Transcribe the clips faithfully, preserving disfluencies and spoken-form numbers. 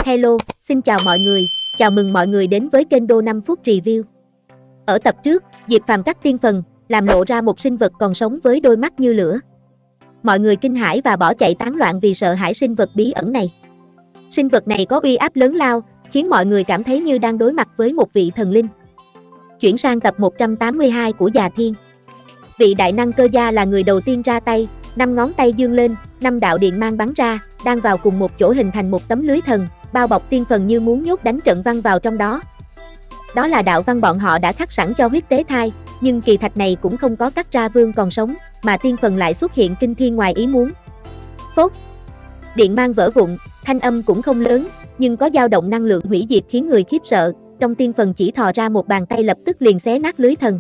Hello, xin chào mọi người, chào mừng mọi người đến với kênh Đô năm phút Review. Ở tập trước, Diệp Phàm cắt tiên phần, làm lộ ra một sinh vật còn sống với đôi mắt như lửa. Mọi người kinh hãi và bỏ chạy tán loạn vì sợ hãi sinh vật bí ẩn này. Sinh vật này có uy áp lớn lao, khiến mọi người cảm thấy như đang đối mặt với một vị thần linh. Chuyển sang tập một trăm tám mươi hai của Già Thiên. Vị đại năng Cơ Gia là người đầu tiên ra tay, năm ngón tay dương lên, năm đạo điện mang bắn ra, đang vào cùng một chỗ hình thành một tấm lưới thần, bao bọc tiên phần như muốn nhốt đánh trận văn vào trong đó. Đó là đạo văn bọn họ đã khắc sẵn cho huyết tế thai, nhưng kỳ thạch này cũng không có cắt ra vương còn sống, mà tiên phần lại xuất hiện kinh thiên ngoài ý muốn. Phốt! Điện mang vỡ vụn, thanh âm cũng không lớn, nhưng có dao động năng lượng hủy diệt khiến người khiếp sợ, trong tiên phần chỉ thò ra một bàn tay lập tức liền xé nát lưới thần.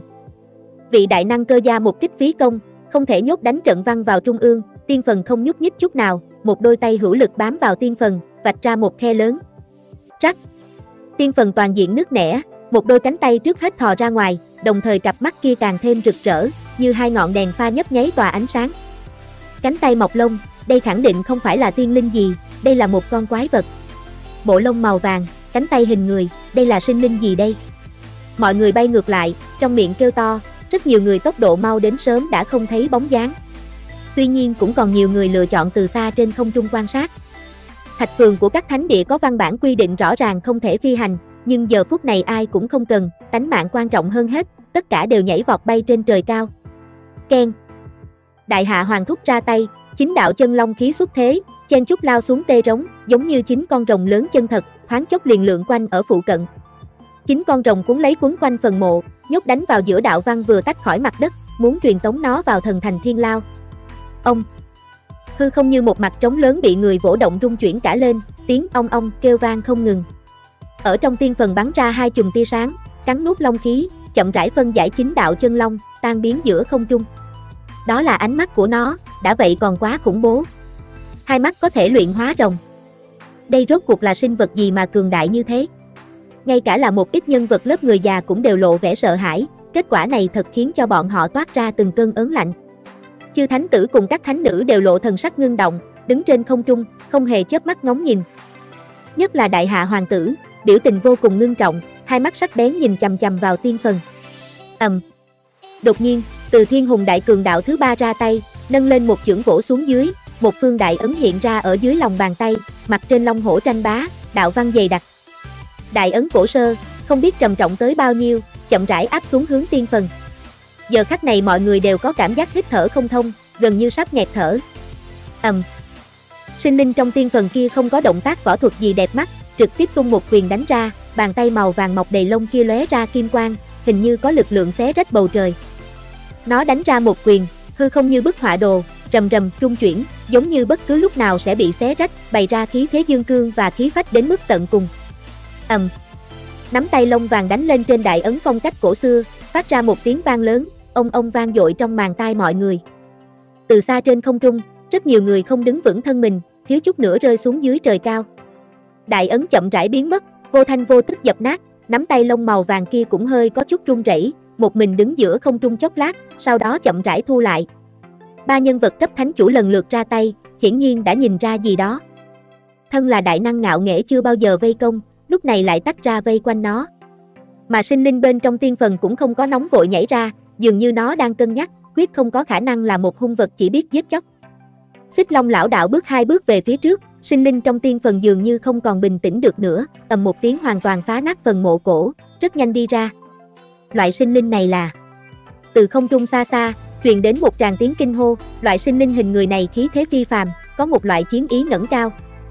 Vị đại năng Cơ Gia một kích phí công, không thể nhốt đánh trận văn vào trung ương, tiên phần không nhúc nhích chút nào, một đôi tay hữu lực bám vào tiên phần, vạch ra một khe lớn. Rắc! Tiên phần toàn diện nứt nẻ, một đôi cánh tay trước hết thò ra ngoài, đồng thời cặp mắt kia càng thêm rực rỡ, như hai ngọn đèn pha nhấp nháy tỏa ánh sáng. Cánh tay mọc lông, đây khẳng định không phải là tiên linh gì, đây là một con quái vật. Bộ lông màu vàng, cánh tay hình người, đây là sinh linh gì đây? Mọi người bay ngược lại, trong miệng kêu to, rất nhiều người tốc độ mau đến sớm đã không thấy bóng dáng. Tuy nhiên cũng còn nhiều người lựa chọn từ xa trên không trung quan sát. Thạch phường của các thánh địa có văn bản quy định rõ ràng không thể phi hành, nhưng giờ phút này ai cũng không cần, tánh mạng quan trọng hơn hết, tất cả đều nhảy vọt bay trên trời cao. Keng! Đại hạ hoàng thúc ra tay, chính đạo chân long khí xuất thế, chen chúc lao xuống tê rống, giống như chính con rồng lớn chân thật, thoáng chốc liền lượn quanh ở phụ cận. Chính con rồng cuốn lấy quấn quanh phần mộ, nhốt đánh vào giữa đạo văn vừa tách khỏi mặt đất, muốn truyền tống nó vào thần thành Thiên Lao. Ông! Hư không như một mặt trống lớn bị người vỗ động rung chuyển cả lên, tiếng ong ong kêu vang không ngừng. Ở trong tiên phần bắn ra hai chùm tia sáng, cắn nuốt long khí, chậm rãi phân giải chính đạo chân long, tan biến giữa không trung. Đó là ánh mắt của nó, đã vậy còn quá khủng bố. Hai mắt có thể luyện hóa rồng. Đây rốt cuộc là sinh vật gì mà cường đại như thế? Ngay cả là một ít nhân vật lớp người già cũng đều lộ vẻ sợ hãi, kết quả này thật khiến cho bọn họ toát ra từng cơn ớn lạnh. Chư thánh tử cùng các thánh nữ đều lộ thần sắc ngưng động, đứng trên không trung, không hề chớp mắt ngóng nhìn. Nhất là đại hạ hoàng tử, biểu tình vô cùng ngưng trọng, hai mắt sắc bén nhìn chằm chằm vào tiên phần. Ầm. Đột nhiên, Từ Thiên Hùng đại cường đạo thứ ba ra tay, nâng lên một chưởng vỗ xuống dưới, một phương đại ấn hiện ra ở dưới lòng bàn tay, mặt trên long hổ tranh bá, đạo văn dày đặc. Đại ấn cổ sơ, không biết trầm trọng tới bao nhiêu, chậm rãi áp xuống hướng tiên phần. Giờ khắc này mọi người đều có cảm giác hít thở không thông, gần như sắp nghẹt thở. Ầm. Sinh linh trong tiên phần kia không có động tác võ thuật gì đẹp mắt, trực tiếp tung một quyền đánh ra, bàn tay màu vàng mọc đầy lông kia lóe ra kim quang, hình như có lực lượng xé rách bầu trời. Nó đánh ra một quyền, hư không như bức họa đồ, rầm rầm trung chuyển, giống như bất cứ lúc nào sẽ bị xé rách, bày ra khí thế dương cương và khí phách đến mức tận cùng. Ầm. Nắm tay lông vàng đánh lên trên đại ấn phong cách cổ xưa, phát ra một tiếng vang lớn, ông ông vang dội trong màng tai mọi người. Từ xa trên không trung, rất nhiều người không đứng vững thân mình, thiếu chút nữa rơi xuống dưới trời cao. Đại ấn chậm rãi biến mất, vô thanh vô tức dập nát, nắm tay lông màu vàng kia cũng hơi có chút run rẩy, một mình đứng giữa không trung chốc lát, sau đó chậm rãi thu lại. Ba nhân vật cấp thánh chủ lần lượt ra tay, hiển nhiên đã nhìn ra gì đó. Thân là đại năng ngạo nghễ chưa bao giờ vây công, lúc này lại tách ra vây quanh nó. Mà sinh linh bên trong tiên phần cũng không có nóng vội nhảy ra, dường như nó đang cân nhắc, quyết không có khả năng là một hung vật chỉ biết giết chóc. Xích Long lão đạo bước hai bước về phía trước, sinh linh trong tiên phần dường như không còn bình tĩnh được nữa, ầm một tiếng hoàn toàn phá nát phần mộ cổ, rất nhanh đi ra. Loại sinh linh này là... Từ không trung xa xa, truyền đến một tràng tiếng kinh hô, loại sinh linh hình người này khí thế phi phàm, có một loại chiến ý ngẩng cao.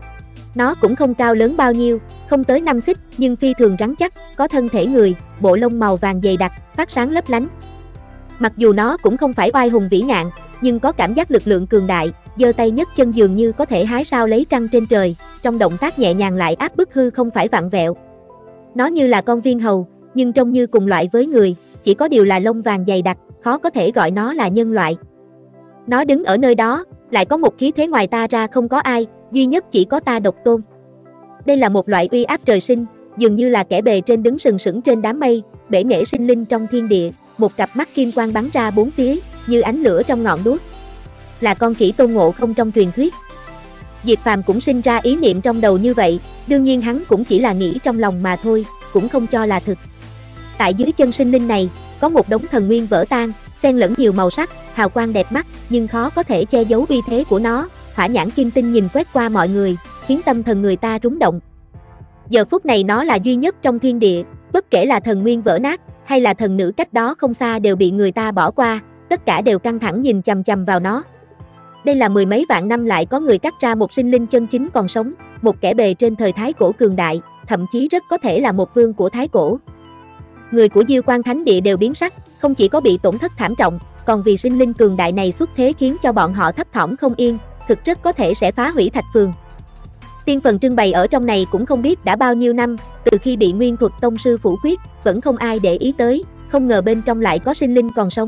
Nó cũng không cao lớn bao nhiêu, không tới năm xích, nhưng phi thường rắn chắc, có thân thể người, bộ lông màu vàng dày đặc, phát sáng lấp lánh. Mặc dù nó cũng không phải oai hùng vĩ ngạn, nhưng có cảm giác lực lượng cường đại, giơ tay nhấc chân dường như có thể hái sao lấy trăng trên trời, trong động tác nhẹ nhàng lại áp bức hư không phải vặn vẹo. Nó như là con viên hầu, nhưng trông như cùng loại với người, chỉ có điều là lông vàng dày đặc, khó có thể gọi nó là nhân loại. Nó đứng ở nơi đó, lại có một khí thế ngoài ta ra không có ai, duy nhất chỉ có ta độc tôn. Đây là một loại uy áp trời sinh, dường như là kẻ bề trên đứng sừng sững trên đám mây, bể nghệ sinh linh trong thiên địa, một cặp mắt kim quang bắn ra bốn phía, như ánh lửa trong ngọn đuốc. Là con khỉ Tôn Ngộ Không trong truyền thuyết. Diệp Phàm cũng sinh ra ý niệm trong đầu như vậy, đương nhiên hắn cũng chỉ là nghĩ trong lòng mà thôi, cũng không cho là thực. Tại dưới chân sinh linh này, có một đống thần nguyên vỡ tan, xen lẫn nhiều màu sắc, hào quang đẹp mắt, nhưng khó có thể che giấu uy thế của nó. Hỏa nhãn kim tinh nhìn quét qua mọi người, khiến tâm thần người ta rúng động. Giờ phút này nó là duy nhất trong thiên địa, bất kể là thần nguyên vỡ nát, hay là thần nữ cách đó không xa đều bị người ta bỏ qua, tất cả đều căng thẳng nhìn chằm chằm vào nó. Đây là mười mấy vạn năm lại có người cắt ra một sinh linh chân chính còn sống, một kẻ bề trên thời Thái Cổ cường đại, thậm chí rất có thể là một vương của Thái Cổ. Người của Diêu Quan Thánh Địa đều biến sắc, không chỉ có bị tổn thất thảm trọng, còn vì sinh linh cường đại này xuất thế khiến cho bọn họ thấp thỏm không yên, thực rất có thể sẽ phá hủy Thạch Phường. Tiên phần trưng bày ở trong này cũng không biết đã bao nhiêu năm, từ khi bị Nguyên Thuật Tông sư phủ quyết, vẫn không ai để ý tới, không ngờ bên trong lại có sinh linh còn sống.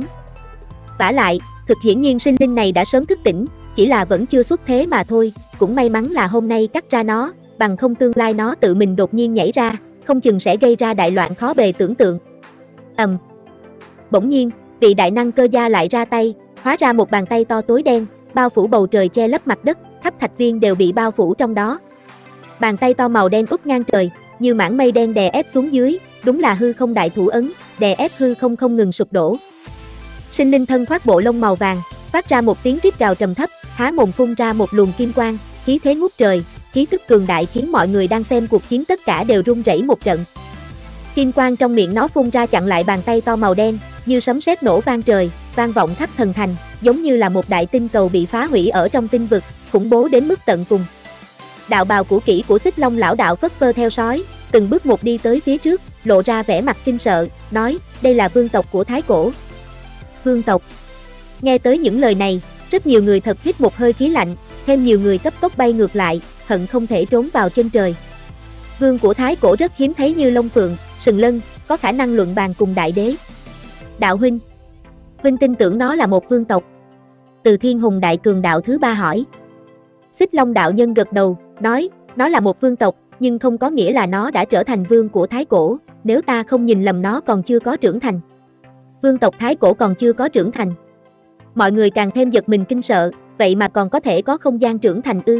Vả lại, thực hiển nhiên sinh linh này đã sớm thức tỉnh, chỉ là vẫn chưa xuất thế mà thôi, cũng may mắn là hôm nay cắt ra nó, bằng không tương lai nó tự mình đột nhiên nhảy ra, không chừng sẽ gây ra đại loạn khó bề tưởng tượng. Ầm. Um. Bỗng nhiên, vị đại năng Cơ Gia lại ra tay, hóa ra một bàn tay to tối đen, bao phủ bầu trời che lấp mặt đất, khắp thạch viên đều bị bao phủ trong đó. Bàn tay to màu đen úp ngang trời, như mảng mây đen đè ép xuống dưới, đúng là hư không đại thủ ấn, đè ép hư không không ngừng sụp đổ. Sinh linh thân khoác bộ lông màu vàng, phát ra một tiếng rít gào trầm thấp, há mồm phun ra một luồng kim quang, khí thế ngút trời, khí tức cường đại khiến mọi người đang xem cuộc chiến tất cả đều run rẩy một trận. Kim quang trong miệng nó phun ra chặn lại bàn tay to màu đen, như sấm sét nổ vang trời, vang vọng khắp thần thành, giống như là một đại tinh cầu bị phá hủy ở trong tinh vực, khủng bố đến mức tận cùng. Đạo bào cũ kỹ của Xích Long lão đạo phất phơ theo sói, từng bước một đi tới phía trước, lộ ra vẻ mặt kinh sợ, nói, đây là vương tộc của Thái Cổ. Vương tộc. Nghe tới những lời này, rất nhiều người thật hít một hơi khí lạnh, thêm nhiều người cấp tốc bay ngược lại, hận không thể trốn vào chân trời. Vương của Thái Cổ rất hiếm thấy như Long Phượng, Sừng Lân, có khả năng luận bàn cùng đại đế. Đạo huynh, huynh tin tưởng nó là một vương tộc. Từ Thiên Hùng Đại Cường đạo thứ ba hỏi. Xích Long đạo nhân gật đầu, nói, nó là một vương tộc, nhưng không có nghĩa là nó đã trở thành vương của Thái Cổ, nếu ta không nhìn lầm nó còn chưa có trưởng thành. Vương tộc Thái Cổ còn chưa có trưởng thành. Mọi người càng thêm giật mình kinh sợ, vậy mà còn có thể có không gian trưởng thành ư?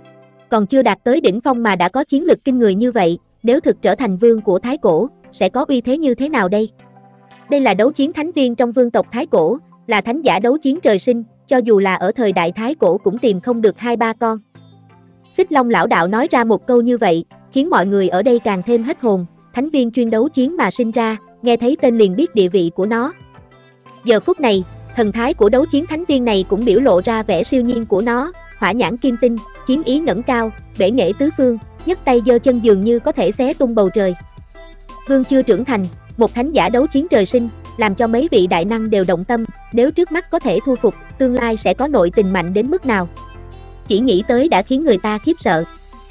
Còn chưa đạt tới đỉnh phong mà đã có chiến lực kinh người như vậy, nếu thực trở thành vương của Thái Cổ, sẽ có uy thế như thế nào đây? Đây là đấu chiến thánh viên trong vương tộc Thái Cổ, là thánh giả đấu chiến trời sinh, cho dù là ở thời đại Thái Cổ cũng tìm không được hai ba con. Xích Long lão đạo nói ra một câu như vậy, khiến mọi người ở đây càng thêm hết hồn, thánh viên chuyên đấu chiến mà sinh ra, nghe thấy tên liền biết địa vị của nó. Giờ phút này, thần thái của đấu chiến thánh viên này cũng biểu lộ ra vẻ siêu nhiên của nó, hỏa nhãn kim tinh, chiến ý ngẩng cao, bể nghệ tứ phương, nhấc tay giơ chân dường như có thể xé tung bầu trời. Vương chưa trưởng thành, một thánh giả đấu chiến trời sinh, làm cho mấy vị đại năng đều động tâm, nếu trước mắt có thể thu phục, tương lai sẽ có nội tình mạnh đến mức nào. Chỉ nghĩ tới đã khiến người ta khiếp sợ.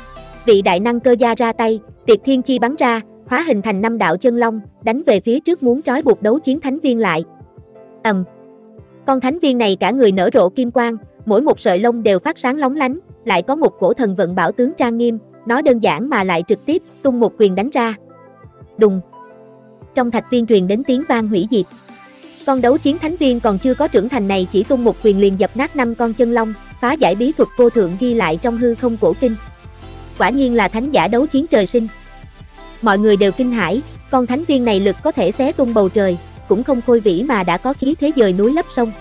Vị đại năng Cơ Gia ra tay, tiệt thiên chi bắn ra, hóa hình thành năm đạo chân long, đánh về phía trước muốn trói buộc đấu chiến thánh viên lại. Ầm. Um. Con thánh viên này cả người nở rộ kim quang, mỗi một sợi lông đều phát sáng lóng lánh, lại có một cổ thần vận bảo tướng trang nghiêm, nó đơn giản mà lại trực tiếp, tung một quyền đánh ra. Đùng. Trong thạch viên truyền đến tiếng vang hủy diệt. Con đấu chiến thánh viên còn chưa có trưởng thành này chỉ tung một quyền liền dập nát năm con chân long, phá giải bí thuật vô thượng ghi lại trong hư không cổ kinh. Quả nhiên là thánh giả đấu chiến trời sinh. Mọi người đều kinh hãi, con thánh viên này lực có thể xé tung bầu trời, cũng không khôi vĩ mà đã có khí thế dời núi lấp sông.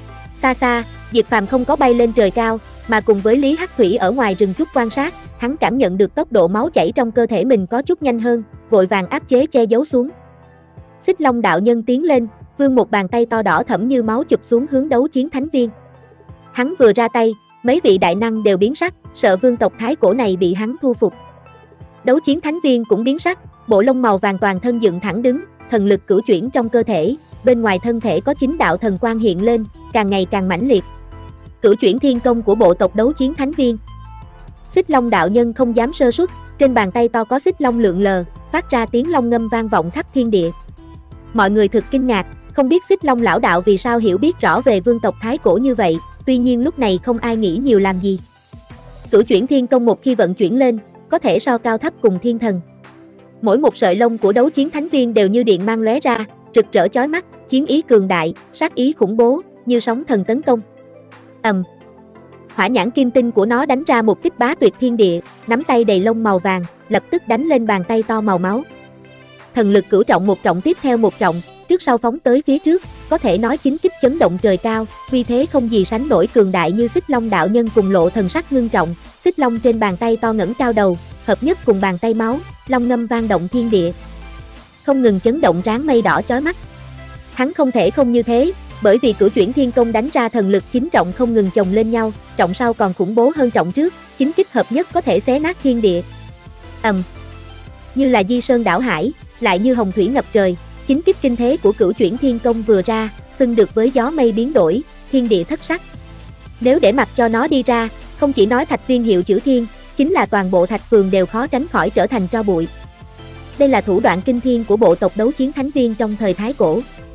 Xa xa, Diệp Phàm không có bay lên trời cao, mà cùng với Lý Hắc Thủy ở ngoài rừng trúc quan sát, hắn cảm nhận được tốc độ máu chảy trong cơ thể mình có chút nhanh hơn, vội vàng áp chế che giấu xuống. Xích Long đạo nhân tiến lên, vươn một bàn tay to đỏ thẫm như máu chụp xuống hướng đấu chiến thánh viên. Hắn vừa ra tay, mấy vị đại năng đều biến sắc, sợ vương tộc Thái Cổ này bị hắn thu phục. Đấu chiến thánh viên cũng biến sắc, bộ lông màu vàng toàn thân dựng thẳng đứng, thần lực cửu chuyển trong cơ thể, bên ngoài thân thể có chín đạo thần quang hiện lên, càng ngày càng mãnh liệt. Cửu chuyển thiên công của bộ tộc đấu chiến thánh viên. Xích Long đạo nhân không dám sơ suất, trên bàn tay to có xích long lượn lờ, phát ra tiếng long ngâm vang vọng khắp thiên địa. Mọi người thực kinh ngạc, không biết Xích Long lão đạo vì sao hiểu biết rõ về vương tộc Thái Cổ như vậy, tuy nhiên lúc này không ai nghĩ nhiều làm gì. Cửu chuyển thiên công một khi vận chuyển lên, có thể so cao thấp cùng thiên thần. Mỗi một sợi lông của đấu chiến thánh viên đều như điện mang lóe ra, rực rỡ chói mắt, chiến ý cường đại, sát ý khủng bố, như sóng thần tấn công. Ầm. Um. hỏa nhãn kim tinh của nó đánh ra một kích bá tuyệt thiên địa, nắm tay đầy lông màu vàng, lập tức đánh lên bàn tay to màu máu. Thần lực cửu trọng một trọng tiếp theo một trọng, trước sau phóng tới phía trước, có thể nói chính kích chấn động trời cao, uy thế không gì sánh nổi cường đại như Xích Long đạo nhân cùng lộ thần sắc ngưng trọng, xích long trên bàn tay to ngẩng cao đầu, hợp nhất cùng bàn tay máu, long ngâm vang động thiên địa. Không ngừng chấn động ráng mây đỏ chói mắt. Hắn không thể không như thế, bởi vì cửu chuyển thiên công đánh ra thần lực chính trọng không ngừng chồng lên nhau, trọng sau còn khủng bố hơn trọng trước, chính kích hợp nhất có thể xé nát thiên địa. Ầm. Um. Như là di sơn đảo hải, lại như hồng thủy ngập trời, chính kích kinh thế của cửu chuyển thiên công vừa ra, xưng được với gió mây biến đổi, thiên địa thất sắc. Nếu để mặc cho nó đi ra, không chỉ nói thạch viên hiệu chữ thiên, chính là toàn bộ thạch phường đều khó tránh khỏi trở thành tro bụi. Đây là thủ đoạn kinh thiên của bộ tộc đấu chiến thánh viên trong thời Thái Cổ.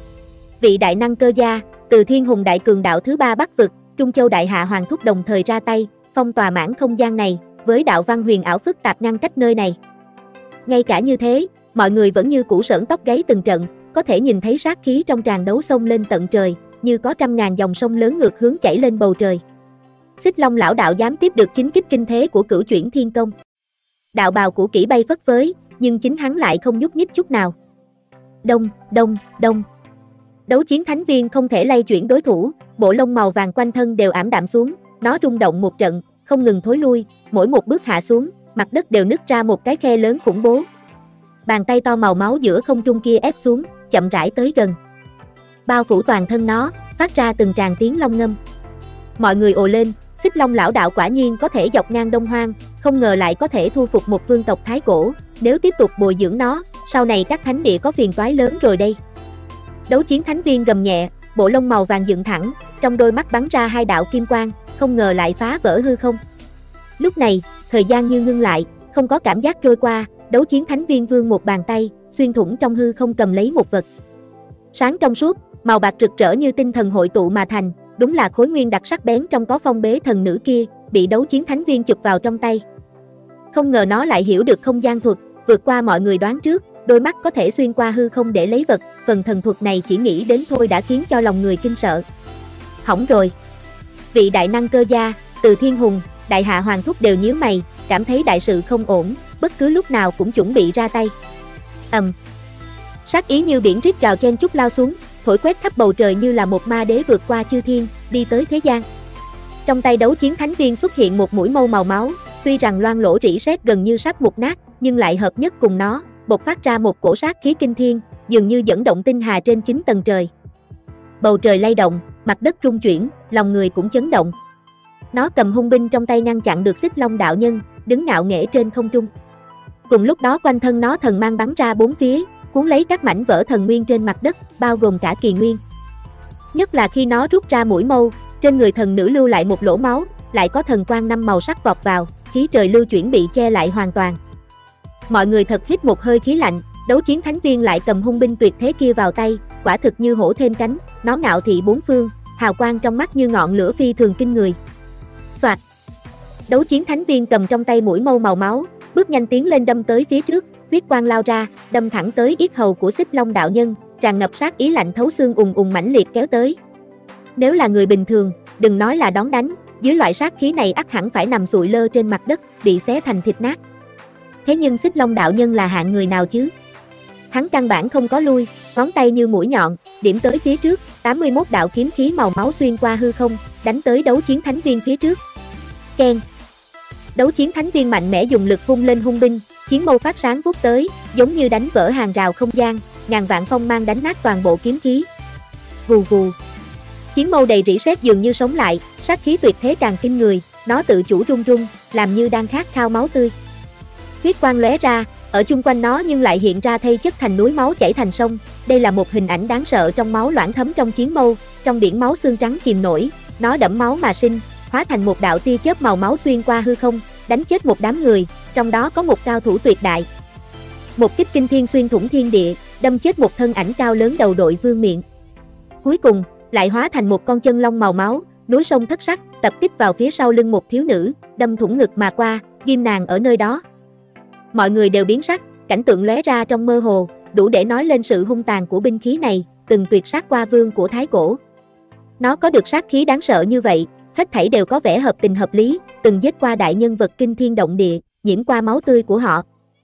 Vị đại năng cơ gia, từ thiên hùng đại cường đạo thứ ba bắc vực, Trung Châu đại hạ hoàng thúc đồng thời ra tay, phong tòa mãn không gian này, với đạo văn huyền ảo phức tạp ngăn cách nơi này. Ngay cả như thế, mọi người vẫn như cũ sởn tóc gáy từng trận, có thể nhìn thấy sát khí trong tràn đấu sông lên tận trời, như có trăm ngàn dòng sông lớn ngược hướng chảy lên bầu trời. Xích Long lão đạo dám tiếp được chính kích kinh thế của cửu chuyển thiên công. Đạo bào cũ kỹ bay phất phới, nhưng chính hắn lại không nhúc nhích chút nào. Đông, đông, đông. Đấu chiến thánh viên không thể lay chuyển đối thủ, bộ lông màu vàng quanh thân đều ảm đạm xuống, nó rung động một trận, không ngừng thối lui, mỗi một bước hạ xuống, mặt đất đều nứt ra một cái khe lớn khủng bố. Bàn tay to màu máu giữa không trung kia ép xuống, chậm rãi tới gần. Bao phủ toàn thân nó, phát ra từng tràng tiếng long ngâm. Mọi người ồ lên, Xích Long lão đạo quả nhiên có thể dọc ngang Đông Hoang, không ngờ lại có thể thu phục một vương tộc Thái Cổ, nếu tiếp tục bồi dưỡng nó, sau này các thánh địa có phiền toái lớn rồi đây. Đấu chiến thánh viên gầm nhẹ, bộ lông màu vàng dựng thẳng, trong đôi mắt bắn ra hai đạo kim quang, không ngờ lại phá vỡ hư không. Lúc này, thời gian như ngưng lại, không có cảm giác trôi qua, đấu chiến thánh viên vươn một bàn tay, xuyên thủng trong hư không cầm lấy một vật. Sáng trong suốt, màu bạc rực rỡ như tinh thần hội tụ mà thành, đúng là khối nguyên đặc sắc bén trong có phong bế thần nữ kia, bị đấu chiến thánh viên chụp vào trong tay. Không ngờ nó lại hiểu được không gian thuật, vượt qua mọi người đoán trước, đôi mắt có thể xuyên qua hư không để lấy vật, phần thần thuật này chỉ nghĩ đến thôi đã khiến cho lòng người kinh sợ. Hỏng rồi. Vị đại năng cơ gia, từ thiên hùng, đại hạ hoàng thúc đều nhíu mày, cảm thấy đại sự không ổn, bất cứ lúc nào cũng chuẩn bị ra tay. Ầm. Um. Sát ý như biển rít gào chen chúc lao xuống, thổi quét khắp bầu trời như là một ma đế vượt qua chư thiên, đi tới thế gian. Trong tay đấu chiến thánh viên xuất hiện một mũi mâu màu máu, tuy rằng loang lỗ rỉ sét gần như sắp mục nát, nhưng lại hợp nhất cùng nó, bộc phát ra một cổ sát khí kinh thiên, dường như dẫn động tinh hà trên chín tầng trời. Bầu trời lay động, mặt đất rung chuyển, lòng người cũng chấn động. Nó cầm hung binh trong tay ngăn chặn được Xích Long đạo nhân, đứng ngạo nghễ trên không trung. Cùng lúc đó quanh thân nó thần mang bắn ra bốn phía, cuốn lấy các mảnh vỡ thần nguyên trên mặt đất, bao gồm cả kỳ nguyên. Nhất là khi nó rút ra mũi mâu, trên người thần nữ lưu lại một lỗ máu, lại có thần quang năm màu sắc vọt vào, khí trời lưu chuyển bị che lại hoàn toàn. Mọi người thật hít một hơi khí lạnh, đấu chiến thánh viên lại cầm hung binh tuyệt thế kia vào tay, quả thực như hổ thêm cánh, nó ngạo thị bốn phương, hào quang trong mắt như ngọn lửa phi thường kinh người. Soạt. Đấu chiến thánh viên cầm trong tay mũi mâu màu máu, bước nhanh tiến lên đâm tới phía trước, huyết quang lao ra, đâm thẳng tới yết hầu của Xích Long đạo nhân, tràn ngập sát ý lạnh thấu xương ùng ùng mãnh liệt kéo tới. Nếu là người bình thường, đừng nói là đón đánh, dưới loại sát khí này ắt hẳn phải nằm sụi lơ trên mặt đất, bị xé thành thịt nát. Thế nhưng Xích Long đạo nhân là hạng người nào chứ? Hắn căn bản không có lui, ngón tay như mũi nhọn, điểm tới phía trước, tám mươi mốt đạo kiếm khí màu máu xuyên qua hư không, đánh tới đấu chiến thánh viên phía trước. Keng. Đấu chiến thánh viên mạnh mẽ dùng lực vung lên hung binh, chiến mâu phát sáng vút tới, giống như đánh vỡ hàng rào không gian, ngàn vạn phong mang đánh nát toàn bộ kiếm khí. Vù vù. Chiến mâu đầy rỉ sét dường như sống lại, sát khí tuyệt thế càng kinh người, nó tự chủ rung rung, làm như đang khát khao máu tươi. Huyết quang lóe ra, ở chung quanh nó nhưng lại hiện ra thây chất thành núi máu chảy thành sông, đây là một hình ảnh đáng sợ trong máu loãng thấm trong chiến mâu, trong biển máu xương trắng chìm nổi, nó đẫm máu mà sinh, hóa thành một đạo tia chớp màu máu xuyên qua hư không, đánh chết một đám người, trong đó có một cao thủ tuyệt đại. Một kích kinh thiên xuyên thủng thiên địa, đâm chết một thân ảnh cao lớn đầu đội vương miện. Cuối cùng, lại hóa thành một con chân long màu máu, núi sông thất sắc, tập kích vào phía sau lưng một thiếu nữ, đâm thủng ngực mà qua, ghim nàng ở nơi đó. Mọi người đều biến sắc, cảnh tượng lóe ra trong mơ hồ, đủ để nói lên sự hung tàn của binh khí này, từng tuyệt sát qua vương của Thái Cổ. Nó có được sát khí đáng sợ như vậy, Hết thảy đều có vẻ hợp tình hợp lý, từng giết qua đại nhân vật kinh thiên động địa, nhiễm qua máu tươi của họ.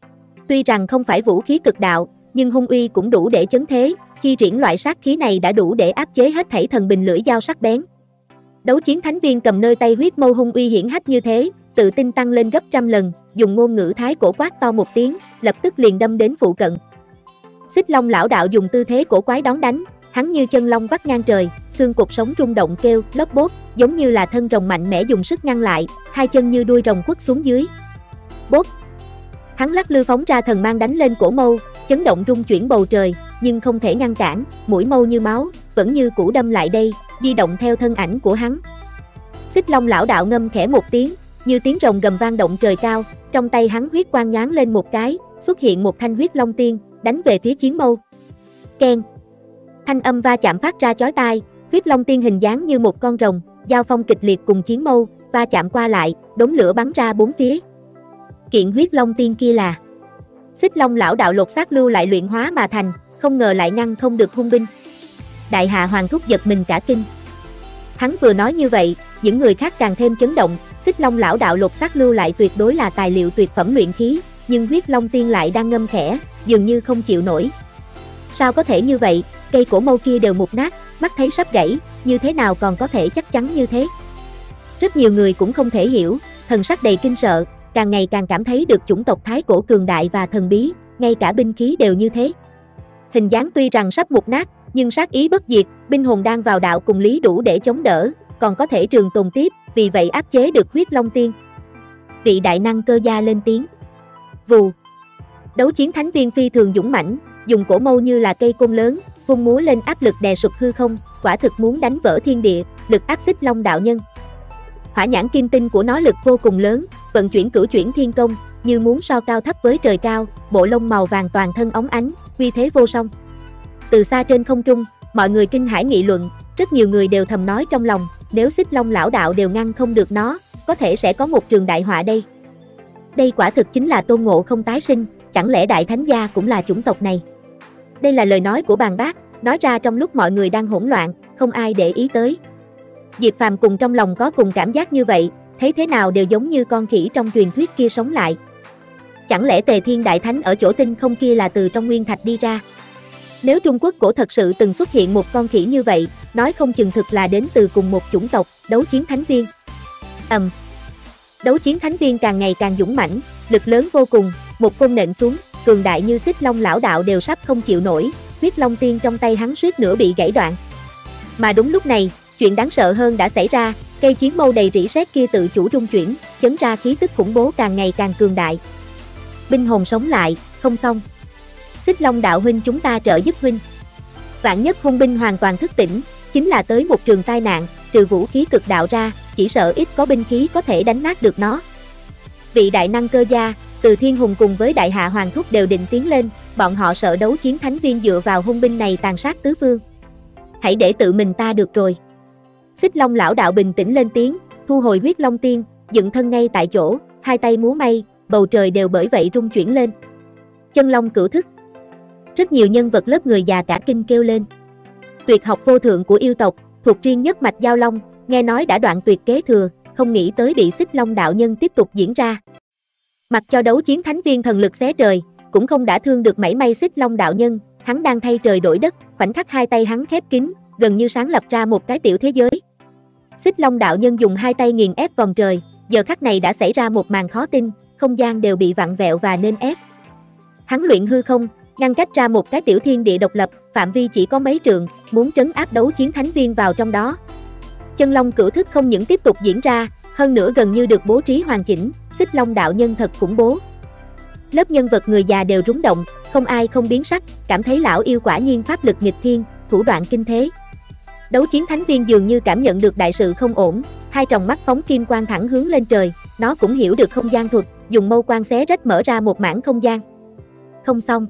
Tuy rằng không phải vũ khí cực đạo, nhưng hung uy cũng đủ để chấn thế, chi triển loại sát khí này đã đủ để áp chế hết thảy thần binh lưỡi dao sắc bén. Đấu chiến thánh viên cầm nơi tay huyết mâu hung uy hiển hách như thế, tự tin tăng lên gấp trăm lần, dùng ngôn ngữ thái cổ quát to một tiếng, lập tức liền đâm đến phụ cận. Xích Long lão đạo dùng tư thế cổ quái đón đánh, hắn như chân long vắt ngang trời, xương cột sống rung động kêu, lốp bốt, giống như là thân rồng mạnh mẽ dùng sức ngăn lại, hai chân như đuôi rồng quất xuống dưới. Bốt. Hắn lắc lư phóng ra thần mang đánh lên cổ mâu, chấn động rung chuyển bầu trời, nhưng không thể ngăn cản, mũi mâu như máu, vẫn như cũ đâm lại đây, di động theo thân ảnh của hắn. Xích Long lão đạo ngâm khẽ một tiếng, như tiếng rồng gầm vang động trời cao, trong tay hắn huyết quang nhoáng lên một cái, xuất hiện một thanh huyết long tiên, đánh về phía chiến mâu. Keng. Thanh âm va chạm phát ra chói tai, huyết long tiên hình dáng như một con rồng, giao phong kịch liệt cùng chiến mâu, va chạm qua lại, đốm lửa bắn ra bốn phía. Kiện huyết long tiên kia là Xích Long lão đạo lột xác lưu lại luyện hóa mà thành, không ngờ lại ngăn không được hung binh. Đại hạ hoàng thúc giật mình cả kinh. Hắn vừa nói như vậy, những người khác càng thêm chấn động, Xích Long lão đạo lột xác lưu lại tuyệt đối là tài liệu tuyệt phẩm luyện khí, nhưng huyết long tiên lại đang ngâm khẽ, dường như không chịu nổi. Sao có thể như vậy, cây cổ mâu kia đều mục nát, mắt thấy sắp gãy, như thế nào còn có thể chắc chắn như thế? Rất nhiều người cũng không thể hiểu, thần sắc đầy kinh sợ, càng ngày càng cảm thấy được chủng tộc thái cổ cường đại và thần bí, ngay cả binh khí đều như thế. Hình dáng tuy rằng sắp mục nát, nhưng sát ý bất diệt, binh hồn đang vào đạo cùng lý đủ để chống đỡ, còn có thể trường tồn tiếp, vì vậy áp chế được huyết long tiên. Vị đại năng cơ gia lên tiếng. Vù. Đấu chiến thánh viên phi thường dũng mãnh, dùng cổ mâu như là cây côn lớn, vung múa lên áp lực đè sụp hư không, quả thực muốn đánh vỡ thiên địa, lực áp Xích Long đạo nhân. Hỏa nhãn kim tinh của nó lực vô cùng lớn, vận chuyển cửu chuyển thiên công, như muốn so cao thấp với trời cao, bộ lông màu vàng toàn thân óng ánh, uy thế vô song. Từ xa trên không trung, mọi người kinh hãi nghị luận, rất nhiều người đều thầm nói trong lòng, nếu Xích Long lão đạo đều ngăn không được nó, có thể sẽ có một trường đại họa đây. Đây quả thực chính là Tôn Ngộ Không tái sinh, chẳng lẽ đại thánh gia cũng là chủng tộc này? Đây là lời nói của bàn bác, nói ra trong lúc mọi người đang hỗn loạn, không ai để ý tới. Diệp Phàm cùng trong lòng có cùng cảm giác như vậy, thấy thế nào đều giống như con khỉ trong truyền thuyết kia sống lại. Chẳng lẽ Tề Thiên Đại Thánh ở chỗ tinh không kia là từ trong nguyên thạch đi ra? Nếu Trung Quốc cổ thật sự từng xuất hiện một con khỉ như vậy, nói không chừng thực là đến từ cùng một chủng tộc, đấu chiến thánh viên. Ầm. Um. Đấu chiến thánh viên càng ngày càng dũng mãnh, lực lớn vô cùng, một côn nện xuống, cường đại như Xích Long lão đạo đều sắp không chịu nổi, huyết long tiên trong tay hắn suýt nữa bị gãy đoạn. Mà đúng lúc này, chuyện đáng sợ hơn đã xảy ra, cây chiến mâu đầy rỉ sét kia tự chủ rung chuyển, chấn ra khí tức khủng bố càng ngày càng cường đại. Binh hồn sống lại, không xong. Xích Long đạo huynh chúng ta trợ giúp huynh. Vạn nhất hung binh hoàn toàn thức tỉnh, chính là tới một trường tai nạn, trừ vũ khí cực đạo ra, chỉ sợ ít có binh khí có thể đánh nát được nó. Vị đại năng cơ gia, Từ Thiên Hùng cùng với đại hạ hoàng thúc đều định tiến lên, bọn họ sợ đấu chiến thánh viên dựa vào hung binh này tàn sát tứ phương. Hãy để tự mình ta được rồi. Xích Long lão đạo bình tĩnh lên tiếng, thu hồi huyết long tiên, dựng thân ngay tại chỗ, hai tay múa may, bầu trời đều bởi vậy rung chuyển lên. Chân long cửu thức. Rất nhiều nhân vật lớp người già cả kinh kêu lên. Tuyệt học vô thượng của yêu tộc, thuộc riêng nhất mạch giao long, nghe nói đã đoạn tuyệt kế thừa, không nghĩ tới bị Xích Long đạo nhân tiếp tục diễn ra. Mặc cho đấu chiến thánh viên thần lực xé trời, cũng không đả thương được mảy may Xích Long đạo nhân, hắn đang thay trời đổi đất, khoảnh khắc hai tay hắn khép kín, gần như sáng lập ra một cái tiểu thế giới. Xích Long đạo nhân dùng hai tay nghiền ép vòng trời, giờ khắc này đã xảy ra một màn khó tin, không gian đều bị vặn vẹo và nên ép. Hắn luyện hư không, ngăn cách ra một cái tiểu thiên địa độc lập, phạm vi chỉ có mấy trượng, muốn trấn áp đấu chiến thánh viên vào trong đó. Chân long cửu thức không những tiếp tục diễn ra, hơn nữa gần như được bố trí hoàn chỉnh, Xích Long đạo nhân thật khủng bố. Lớp nhân vật người già đều rúng động, không ai không biến sắc, cảm thấy lão yêu quả nhiên pháp lực nghịch thiên, thủ đoạn kinh thế. Đấu chiến thánh viên dường như cảm nhận được đại sự không ổn, hai tròng mắt phóng kim quang thẳng hướng lên trời, nó cũng hiểu được không gian thuật, dùng mâu quang xé rách mở ra một mảng không gian. Không xong.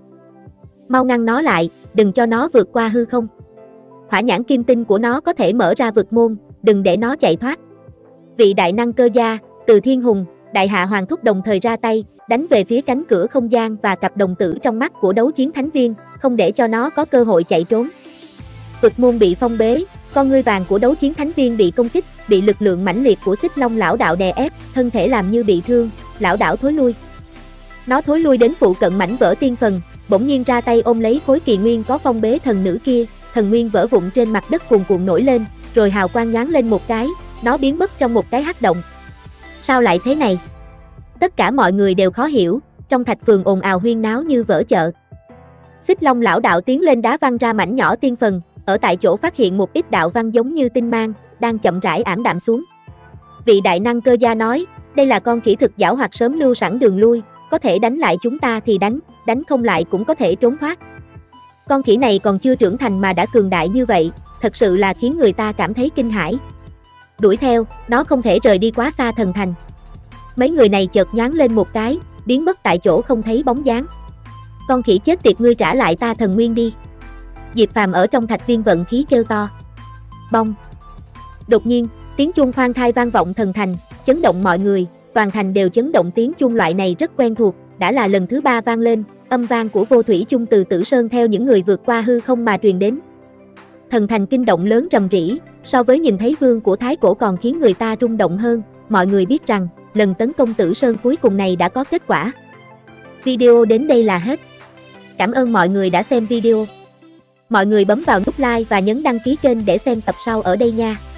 Mau ngăn nó lại, đừng cho nó vượt qua hư không. Hỏa nhãn kim tinh của nó có thể mở ra vực môn, đừng để nó chạy thoát. Vị đại năng cơ gia, Từ Thiên Hùng, đại hạ hoàng thúc đồng thời ra tay, đánh về phía cánh cửa không gian và cặp đồng tử trong mắt của đấu chiến thánh viên, không để cho nó có cơ hội chạy trốn. Vực môn bị phong bế, Con ngươi vàng của đấu chiến thánh viên bị công kích, bị lực lượng mãnh liệt của Xích Long lão đạo đè ép, thân thể làm như bị thương, lão đảo thối lui. Nó thối lui đến phụ cận mảnh vỡ tiên phần, bỗng nhiên ra tay ôm lấy khối kỳ nguyên có phong bế thần nữ kia, thần nguyên vỡ vụn trên mặt đất cuồn cuộn nổi lên, rồi hào quang nhoáng lên một cái, nó biến mất trong một cái hắc động. Sao lại thế này? Tất cả mọi người đều khó hiểu, trong thạch phường ồn ào huyên náo như vỡ chợ. Xích Long lão đạo tiến lên đá văng ra mảnh nhỏ tiên phần, ở tại chỗ phát hiện một ít đạo văn giống như tinh mang, đang chậm rãi ảm đạm xuống. Vị đại năng cơ gia nói, đây là con khỉ thực giảo hoạt sớm lưu sẵn đường lui, có thể đánh lại chúng ta thì đánh, đánh không lại cũng có thể trốn thoát. Con khỉ này còn chưa trưởng thành mà đã cường đại như vậy, thật sự là khiến người ta cảm thấy kinh hãi. Đuổi theo, nó không thể rời đi quá xa thần thành. Mấy người này chợt nhoáng lên một cái, biến mất tại chỗ không thấy bóng dáng. Con khỉ chết tiệt, ngươi trả lại ta thần nguyên đi. Diệp Phàm ở trong thạch viên vận khí kêu to. Bong. Đột nhiên, tiếng chuông khoan thai vang vọng thần thành, chấn động mọi người, toàn thành đều chấn động. Tiếng chuông loại này rất quen thuộc, đã là lần thứ ba vang lên, âm vang của vô thủy chung từ Tử Sơn theo những người vượt qua hư không mà truyền đến. Thần thành kinh động lớn rầm rĩ, so với nhìn thấy vương của Thái Cổ còn khiến người ta rung động hơn. Mọi người biết rằng, lần tấn công Tử Sơn cuối cùng này đã có kết quả. Video đến đây là hết. Cảm ơn mọi người đã xem video. Mọi người bấm vào nút like và nhấn đăng ký kênh để xem tập sau ở đây nha.